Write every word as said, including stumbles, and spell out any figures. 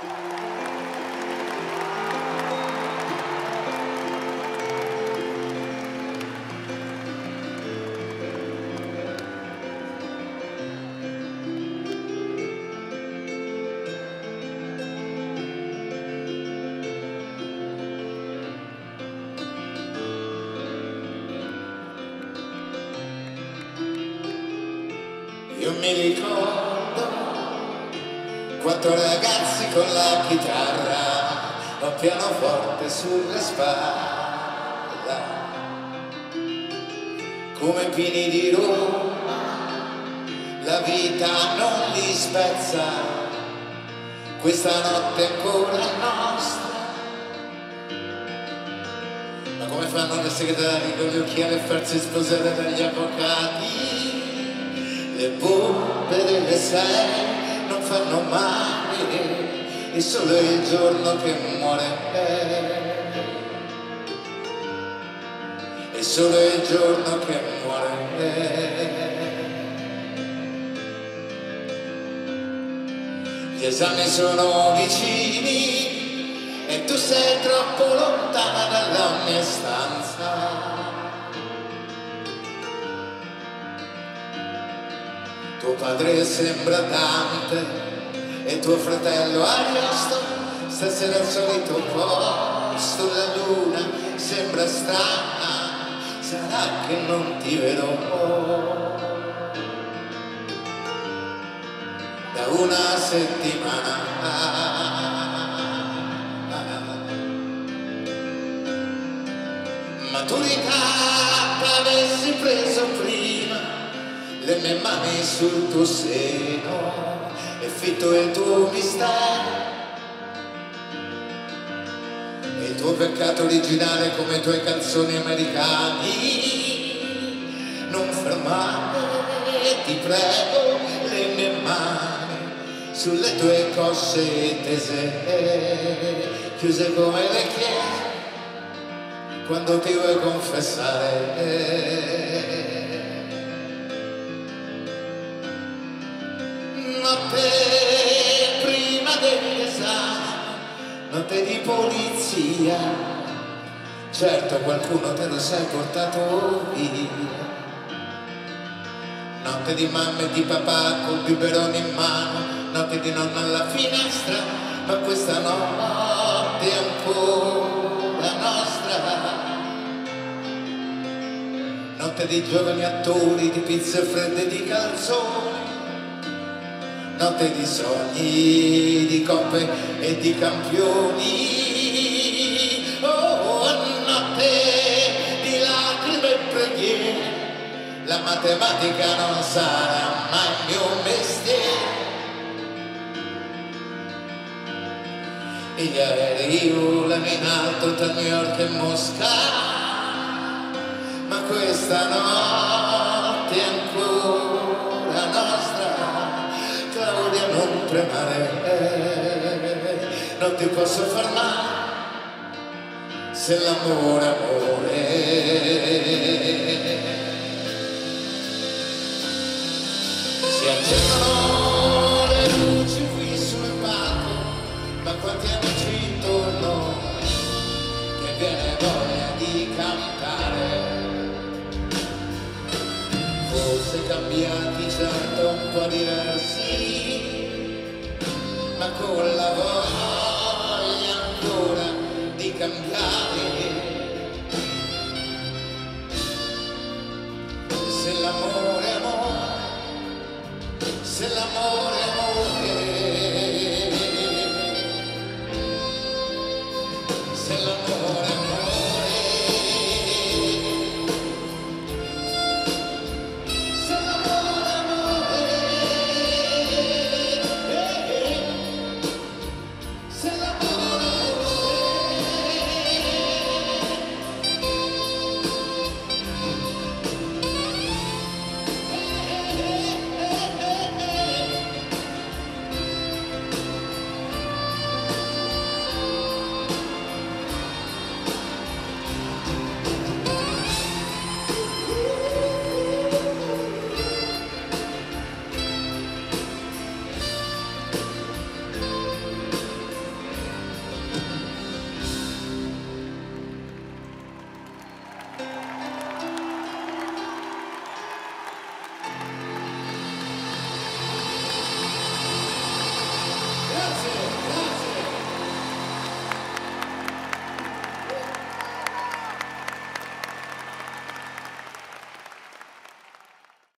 Io mi ricordo quattro ragazzi con la chitarra, un pianoforte sulle spalle, come pini di Roma, la vita non li spezza, questa notte è ancora nostra. Ma come fanno le segretarie con gli occhiali a farsi sposare dagli avvocati? Le bombe delle sei non fanno male, è solo il giorno che muore, è solo il giorno che muore. Gli esami sono vicini e tu sei troppo lontana dalla mia stanza. Tuo padre sembra Dante e tuo fratello Ariosto, stasera al solito posto, la luna sembra strana, sarà che non ti vedo da una settimana. Maturità t'avessi preso prima, le mie mani sul tuo seno, e fitto il tuo mistero, e il tuo peccato originale come i tuoi calzoni americani. Non fermare, ti prego, le mie mani sulle tue cosce tese, chiuse come le chiese quando ti vuoi confessare. Notte prima degli esami, notte di polizia, certo qualcuno te lo sei portato via. Notte di mamma e di papà col biberone in mano, notte di nonna alla finestra, ma questa notte è ancora nostra. Notte di giovani attori, di pizze fredde e di calzoni, notte di sogni, di coppe e di campioni. Oh, notte di lacrime e preghiere, la matematica non sarà mai il mio mestiere. E gli aerei volano in alto tra New York e Mosca, ma questa notte è ancora nostra. Claudia, non tremare, non ti posso fermare, se l'amore è amore. Si accendono le luci qui sul palco, ma quanti amici intorno che viene voglia di cantare. Forse cambiati, certo un po' diversi, ma con la voglia ancora di cambiare. Se l'amore è amore, se l'amore